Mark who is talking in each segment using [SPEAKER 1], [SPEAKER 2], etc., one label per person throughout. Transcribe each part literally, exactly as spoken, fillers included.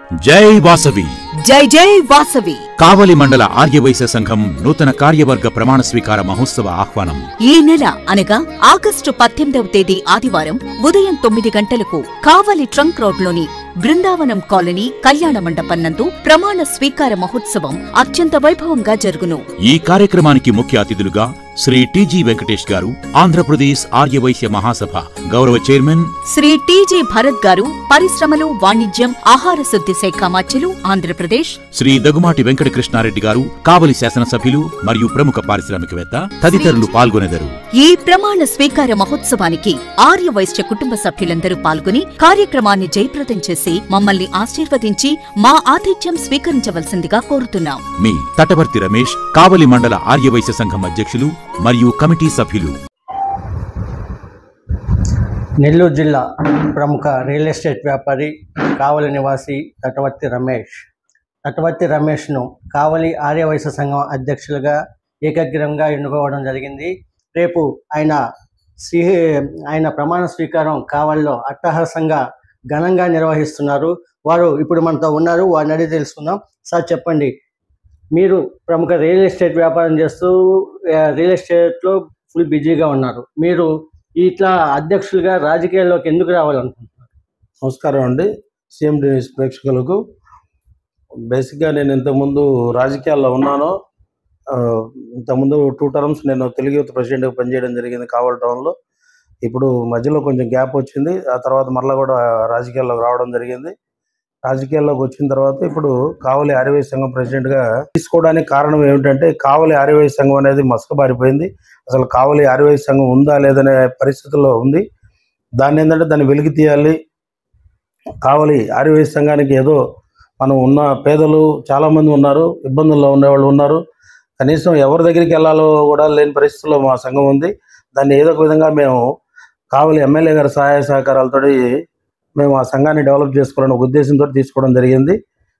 [SPEAKER 1] జై వాసవి
[SPEAKER 2] జై జై వాసవి
[SPEAKER 1] కావలి మండల ఆర్యవైశ్య సంఘం నూతన కార్యవర్గ ప్రమాణ స్వీకార మహోత్సవ ఆహ్వానం
[SPEAKER 2] ఈ నెల అనగా ఆగస్టు పద్దెనిమిదవ తేదీ ఆదివారం ఉదయం తొమ్మిది గంటలకు కావలి ట్రంక్ రోడ్లోని బృందావనం కాలనీ కళ్యాణ మండపం నందు ప్రమాణ స్వీకార మహోత్సవం అత్యంత వైభవంగా జరుగును.
[SPEAKER 1] ఈ కార్యక్రమానికి ముఖ్య అతిథులుగా శ్రీ టిజి వెంకటేష్ గారు, ఆంధ్రప్రదేశ్ ఆర్యవైశ్య మహాసభ గౌరవ చైర్మన్,
[SPEAKER 2] శ్రీ టిజి భరత్ గారు, పరిశ్రమలు, వాణిజ్యం, ఆహార శుద్ధి శాఖ మాత్యులు ఆంధ్రప్రదేశ్,
[SPEAKER 1] శ్రీ దగుమాటి వెంకట కృష్ణారెడ్డి గారు, కావలి శాసనసభ్యులు మరియు ప్రముఖ పారిశ్రామికవేత్త తదితరులు పాల్గొనెదరు.
[SPEAKER 2] ఈ ప్రమాణ స్వీకార మహోత్సవానికి ఆర్యవైశ్య కుటుంబ సభ్యులందరూ పాల్గొని కార్యక్రమాన్ని జయప్రదం చేసి మమ్మల్ని ఆశీర్వదించి మా ఆతిథ్యం స్వీకరించవలసిందిగా కోరుతున్నాం.
[SPEAKER 1] మీ తటవర్తి రమేష్, కావలి మండల ఆర్యవైశ్య సంఘం అధ్యక్షులు మరియు కమిటీ సభ్యులు.
[SPEAKER 3] నెల్లూరు జిల్లా ప్రముఖ రియల్ ఎస్టేట్ వ్యాపారి, కావలి నివాసి తటవర్తి రమేష్. తటవర్తి రమేష్ను కావలి ఆర్యవైశ్య సంఘం అధ్యక్షులుగా ఏకగ్రీవంగా ఎన్నుకోవడం జరిగింది. రేపు ఆయన శ్రీ ఆయన ప్రమాణ స్వీకారం కావలిలో అట్టహాసంగా ఘనంగా నిర్వహిస్తున్నారు. వారు ఇప్పుడు మనతో ఉన్నారు, వారిని అడిగి తెలుసుకుందాం. సార్ చెప్పండి, మీరు ప్రముఖ రియల్ ఎస్టేట్ వ్యాపారం చేస్తూ రియల్ ఎస్టేట్లో ఫుల్ బిజీగా ఉన్నారు. మీరు ఇట్లా అధ్యక్షులుగా రాజకీయాల్లోకి ఎందుకు రావాలనుకుంటున్నారు?
[SPEAKER 4] నమస్కారం అండి సీఎం న్యూస్ ప్రేక్షకులకు. బేసిక్గా నేను ఇంతకుముందు రాజకీయాల్లో ఉన్నాను. ఇంతకుముందు టూ టర్మ్స్ నేను తెలుగు యూత్ ప్రెసిడెంట్గా పనిచేయడం జరిగింది కావలి టౌన్లో. ఇప్పుడు మధ్యలో కొంచెం గ్యాప్ వచ్చింది. ఆ తర్వాత మరలా కూడా రాజకీయాల్లోకి రావడం జరిగింది. రాజకీయాల్లోకి వచ్చిన తర్వాత ఇప్పుడు కావలి ఆర్యవైశ్య సంఘం ప్రెసిడెంట్గా తీసుకోవడానికి కారణం ఏమిటంటే, కావలి ఆర్యవైశ్య సంఘం అనేది మసకబారిపోయింది. అసలు కావలి ఆర్యవైశ్య సంఘం ఉందా లేదనే పరిస్థితుల్లో ఉంది. దాన్ని ఏంటంటే దాన్ని వెలికి తీయాలి. కావలి ఆర్యవైశ్య సంఘానికి ఏదో మనం ఉన్న పేదలు చాలామంది ఉన్నారు, ఇబ్బందుల్లో ఉండేవాళ్ళు ఉన్నారు. కనీసం ఎవరి దగ్గరికి వెళ్ళాలో కూడా లేని పరిస్థితుల్లో మా సంఘం ఉంది. దాన్ని ఏదో ఒక విధంగా మేము కావలి ఎమ్మెల్యే గారి సహాయ సహకారాలతో మేము ఆ సంఘాన్ని డెవలప్ చేసుకోవాలని ఒక ఉద్దేశంతో తీసుకోవడం జరిగింది.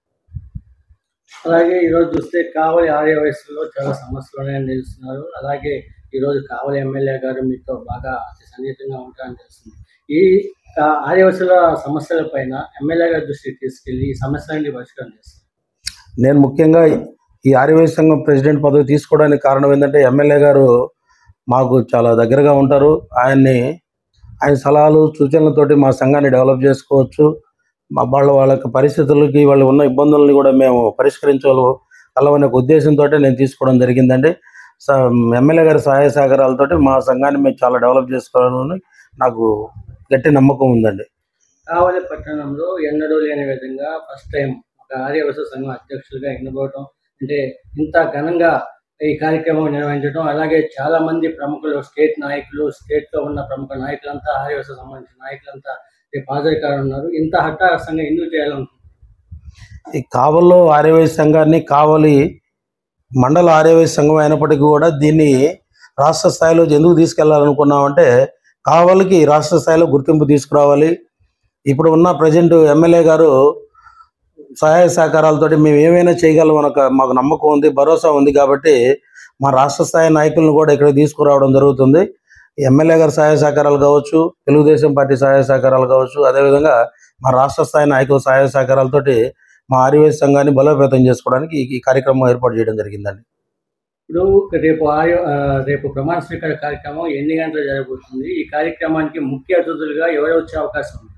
[SPEAKER 3] అలాగే ఈరోజు చూస్తే కావలి ఆర్యవైశ్యలో చాలా సమస్యలు ఉన్నాయని తెలుస్తున్నారు. అలాగే ఈరోజు కావలి ఎమ్మెల్యే గారు మీతో బాగా అతి సన్నిహితంగా ఉంటారని తెలుస్తుంది. ఈ ఆర్యవైశ్యుల సమస్యల పైన ఎమ్మెల్యే గారి దృష్టికి తీసుకెళ్లి ఈ సమస్యలన్నీ పరిష్కారం చేస్తారు.
[SPEAKER 4] నేను ముఖ్యంగా ఈ ఆర్యవైశ్య సంఘం ప్రెసిడెంట్ పదవి తీసుకోవడానికి కారణం ఏంటంటే, ఎమ్మెల్యే గారు మాకు చాలా దగ్గరగా ఉంటారు. ఆయన్ని ఆయన సలహాలు సూచనలతోటి మా సంఘాన్ని డెవలప్ చేసుకోవచ్చు. మా వాళ్ళ వాళ్ళ పరిస్థితులకి వాళ్ళు ఉన్న ఇబ్బందుల్ని కూడా మేము పరిష్కరించాలనే ఒక ఉద్దేశంతో నేను తీసుకోవడం జరిగిందండి. ఎమ్మెల్యే గారి సహాయ సహకారాలతో మా సంఘాన్ని మేము చాలా డెవలప్ చేసుకోవాలని నాకు గట్టి నమ్మకం ఉందండి.
[SPEAKER 3] కావలి పట్టణంలో ఎన్నడూ లేని విధంగా ఫస్ట్ టైం ఒక ఆర్యవైశ్య సంఘం అధ్యక్షులుగా ఎన్నుకోవడం అంటే ఇంత ఘనంగా ఈ కార్యక్రమం నిర్వహించడం, అలాగే చాలా మంది ప్రముఖులు, స్టేట్ నాయకులు, స్టేట్ లో ఉన్న ప్రముఖ నాయకులంతా, ఆర్యవైశ్య సంబంధించిన నాయకులంతా రేపు హాజరు ఉన్నారు. ఇంత హఠాత్తుగా ఎందుకు చేయాలనుకుంటున్నారు?
[SPEAKER 4] ఈ కావలిలో ఆర్యవైశ్య సంఘాన్ని కావలి మండల ఆర్యవైశ్య సంఘం అయినప్పటికీ కూడా దీన్ని రాష్ట్ర స్థాయిలో ఎందుకు తీసుకెళ్లాలనుకున్నామంటే, కావలికి రాష్ట్ర స్థాయిలో గుర్తింపు తీసుకురావాలి. ఇప్పుడు ఉన్న ప్రజెంట్ ఎమ్మెల్యే గారు సహాయ సహకారాలతో మేము ఏమైనా చేయగలం మనకు మాకు నమ్మకం ఉంది, భరోసా ఉంది. కాబట్టి మా రాష్ట్ర స్థాయి నాయకులను కూడా ఇక్కడ తీసుకురావడం జరుగుతుంది. ఎమ్మెల్యే గారి సహాయ సహకారాలు కావచ్చు, తెలుగుదేశం పార్టీ సహాయ సహకారాలు కావచ్చు, అదేవిధంగా మా రాష్ట్ర స్థాయి నాయకుల సహాయ సహకారాలతోటి మా ఆర్యవైశ్య సంఘాన్ని బలోపేతం చేసుకోవడానికి ఈ కార్యక్రమం ఏర్పాటు చేయడం జరిగిందండి.
[SPEAKER 3] ఇప్పుడు రేపు ఆర్య రేపు ప్రమాణ స్వీకార కార్యక్రమం ఎన్ని గంటలు జరగబోతుంది? ఈ కార్యక్రమానికి ముఖ్య అతిథులుగా ఎవరు వచ్చే అవకాశం ఉంది?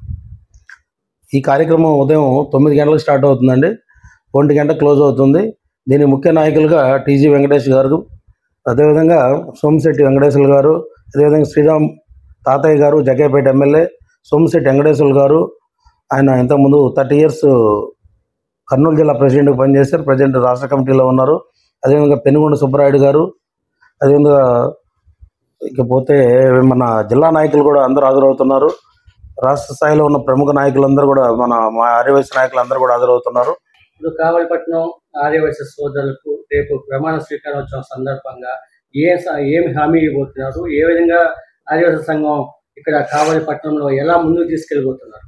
[SPEAKER 4] ఈ కార్యక్రమం ఉదయం తొమ్మిది గంటలకు స్టార్ట్ అవుతుందండి, ఒంటి గంట క్లోజ్ అవుతుంది. దీని ముఖ్య నాయకులుగా టీజీ వెంకటేష్ గారు, అదేవిధంగా సోమిశెట్టి వెంకటేశ్వర గారు, అదేవిధంగా శ్రీరామ్ తాతయ్య గారు, జగ్గైపేట ఎమ్మెల్యే సోమిశెట్టి వెంకటేశ్వర గారు. ఆయన ఇంతకుముందు థర్టీ ఇయర్స్ కర్నూలు జిల్లా ప్రెసిడెంట్గా పనిచేశారు, ప్రజెంట్ రాష్ట్ర కమిటీలో ఉన్నారు. అదేవిధంగా పెనుగొండ సుబ్బరాయుడు గారు, అదేవిధంగా ఇకపోతే మన జిల్లా నాయకులు కూడా అందరూ హాజరవుతున్నారు. రాష్ట్ర స్థాయిలో ఉన్న ప్రముఖ నాయకులందరూ కూడా మన మా ఆర్యవైశ్య నాయకులందరూ కూడా హాజరవుతున్నారు.
[SPEAKER 3] ఇప్పుడు కావలిపట్నం ఆర్యవైశ్య సోదరులకు రేపు ప్రమాణ స్వీకారోత్సవం సందర్భంగా ఏ ఏమి హామీ ఇవ్వబోతున్నారు? ఏ విధంగా ఆర్యవైశ్య సంఘం ఇక్కడ కావలిపట్నంలో ఎలా ముందుకు తీసుకెళ్ళిపోతున్నారు?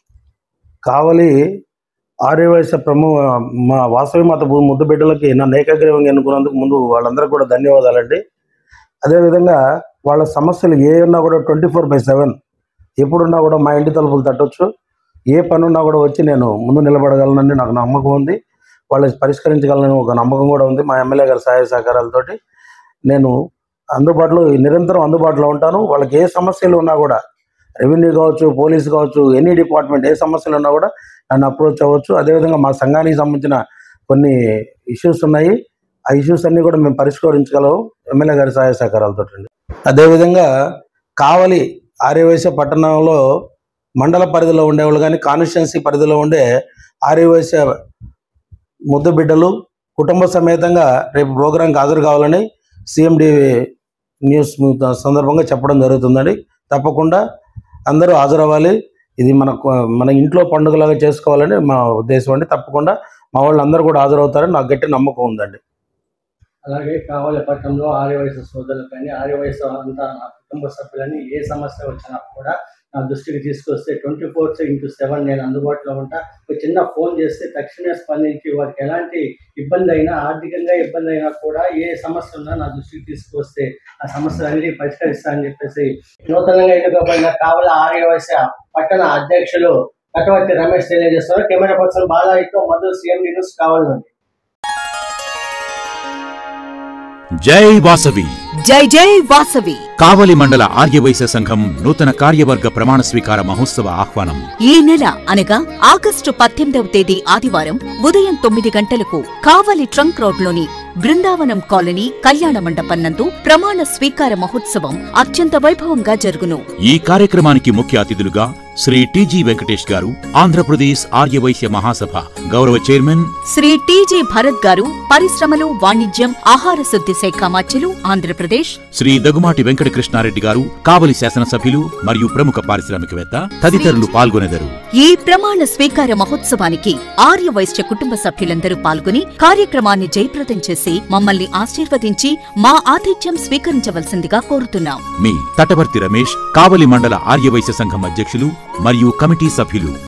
[SPEAKER 4] కావలి ఆర్యవైశ్య ప్రముఖ మా వాసవి మాత ముద్దు బిడ్డలకి నన్ను ఏకగ్రీవంగా ఎన్నుకున్నందుకు ముందు వాళ్ళందరూ కూడా ధన్యవాదాలండి. అదేవిధంగా వాళ్ళ సమస్యలు ఏ ఉన్నా కూడా ట్వంటీ ఫోర్ బై సెవెన్ ఎప్పుడున్నా కూడా మా ఇంటి తలుపులు తట్టొచ్చు. ఏ పని ఉన్నా కూడా వచ్చి నేను ముందు నిలబడగలనని నాకు నమ్మకం ఉంది. వాళ్ళని పరిష్కరించగలను ఒక నమ్మకం కూడా ఉంది. మా ఎమ్మెల్యే గారి సహాయ సహకారాలతోటి నేను అందుబాటులో నిరంతరం అందుబాటులో ఉంటాను. వాళ్ళకి ఏ సమస్యలు ఉన్నా కూడా రెవెన్యూ కావచ్చు, పోలీసు కావచ్చు, ఎనీ డిపార్ట్మెంట్ ఏ సమస్యలు ఉన్నా కూడా నన్ను అప్రోచ్ అవ్వచ్చు. అదేవిధంగా మా సంఘానికి సంబంధించిన కొన్ని ఇష్యూస్ ఉన్నాయి. ఆ ఇష్యూస్ అన్నీ కూడా మేము పరిష్కరించగలము ఎమ్మెల్యే గారి సహాయ సహకారాలతో. అదేవిధంగా కావలి ఆర్యవైశ్య పట్టణంలో మండల పరిధిలో ఉండేవాళ్ళు కానీ కాన్స్టిట్యున్సీ పరిధిలో ఉండే ఆర్యవైశ్య ముద్దు బిడ్డలు కుటుంబ సమేతంగా రేపు ప్రోగ్రాంకి హాజరు కావాలని సిఎండి న్యూస్ సందర్భంగా చెప్పడం జరుగుతుందండి. తప్పకుండా అందరూ హాజరవ్వాలి. ఇది మన మన ఇంట్లో పండుగలాగా చేసుకోవాలని మా ఉద్దేశం అండి. తప్పకుండా మా వాళ్ళు అందరూ కూడా హాజరవుతారని నాకు గట్టి నమ్మకం ఉందండి.
[SPEAKER 3] అలాగే కావలి పట్టణంలో ఆర్యవైశ్య సోదరులు కానీ ఆర్యవైశ్య అంతా నా కుటుంబ సభ్యులని ఏ సమస్య వచ్చినా కూడా నా దృష్టికి తీసుకొస్తే ట్వంటీ ఫోర్ ఇంటూ సెవెన్ నేను అందుబాటులో ఉంటా. ఒక చిన్న ఫోన్ చేస్తే తక్షణమే స్పందించి వారికి ఎలాంటి ఇబ్బంది అయినా, ఆర్థికంగా ఇబ్బంది అయినా కూడా ఏ సమస్య ఉన్నా నా దృష్టికి తీసుకొస్తే ఆ సమస్యలన్నీ పరిష్కరిస్తా అని చెప్పేసి నూతనంగా ఎన్నుకోబడిన కావలి ఆర్యవైశ్య పట్టణ అధ్యక్షులు కటవర్తి రమేష్ తెలియజేస్తున్నారు. కెమెరా పర్సన్ బాలాయితో మధు, సిఎండి న్యూస్ కావలి నుండి.
[SPEAKER 1] జై వాసవి.
[SPEAKER 2] జై జై వాసవి.
[SPEAKER 1] కావలి మండల ఆర్యవైశ్య సంఘం నూతన కార్యవర్గ ప్రమాణ స్వీకార మహోత్సవ ఆహ్వానం
[SPEAKER 2] ఈ నెల అనగా ఆగస్టు పద్దెనిమిదవ తేదీ ఆదివారం ఉదయం తొమ్మిది గంటలకు కావలి ట్రంక్ రోడ్లోని బృందావనం కాలనీ కళ్యాణ మండపం నందు ప్రమాణ స్వీకార మహోత్సవం అత్యంత వైభవంగా జరుగును.
[SPEAKER 1] ఈ కార్యక్రమానికి ముఖ్య అతిథులుగా శ్రీ టీజీ వెంకటేష్ గారు, ఆంధ్రప్రదేశ్ ఆర్యవైశ్య మహాసభ గౌరవ చైర్మన్,
[SPEAKER 2] శ్రీ టీజీ భరత్ గారు, పరిశ్రమలు, వాణిజ్యం, ఆహార శుద్ధి శాఖ మాత్యులు ఆంధ్రప్రదేశ్,
[SPEAKER 1] శ్రీ దగుమాటి వెంకట కృష్ణారెడ్డి గారు, కావలి శాసనసభ్యులు మరియు ప్రముఖ పారిశ్రామికవేత్త తదితరులు పాల్గొనెదరు.
[SPEAKER 2] ఈ ప్రమాణ స్వీకార మహోత్సవానికి ఆర్యవైశ్య కుటుంబ సభ్యులందరూ పాల్గొని కార్యక్రమాన్ని జయప్రదం చేసి మమ్మల్ని ఆశీర్వదించి మా ఆతిథ్యం స్వీకరించవలసిందిగా కోరుతున్నాం.
[SPEAKER 1] మీ తటవర్తి రమేష్, కావలి మండల ఆర్యవైశ్య సంఘం అధ్యక్షులు మరియు కమిటీ సభ్యులు.